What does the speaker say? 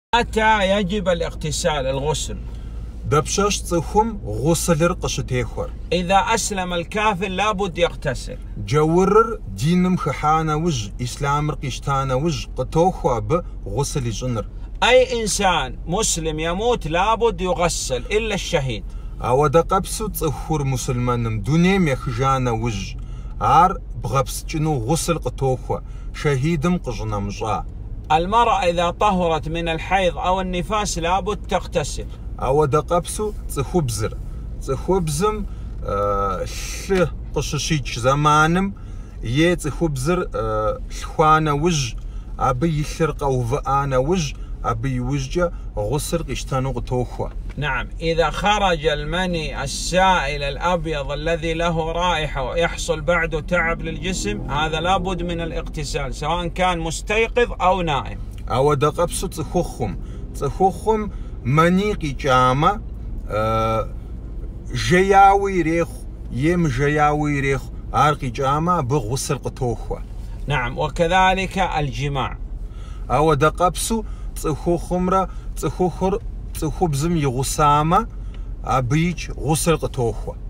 متى يجب الاغتسال الغسل؟ دبشش تصخم غسلر قشتيخور. إذا أسلم الكافر لابد يغتسل. جورر دينم خحانا وج إسلام رقشتانا وج قطوخوا بغسل جنر. أي إنسان مسلم يموت لابد يغسل إلا الشهيد. أو دقبسو تصخور مسلمانم دونيم يخجانا وج عار بغبس جنو غسل قطوخوا شهيدم قجنا مجا. المرأة إذا طهرت من الحيض أو النفاس لابد تغتسل. أو دقبسو تصخبزر تصخبزم ش قششيج زمانم تصخبزر شخوانا وج أبي يشرق أو فأنا وج أبي وجه غسل قشتانو قطوخوا. نعم، إذا خرج المني السائل الأبيض الذي له رائحة ويحصل بعده تعب للجسم هذا لابد من الاغتسال سواء كان مستيقظ أو نائم. أو دقبسو تصخخم منيقي جامع جياوي ريخ يم جياوي ريخ عارقي جامع بغسل قطوخوا. نعم، وكذلك الجماع. أو دقبسو تصخخمرا تصخخر تصخبزم يغسامة أبيج غسل قطوخوا.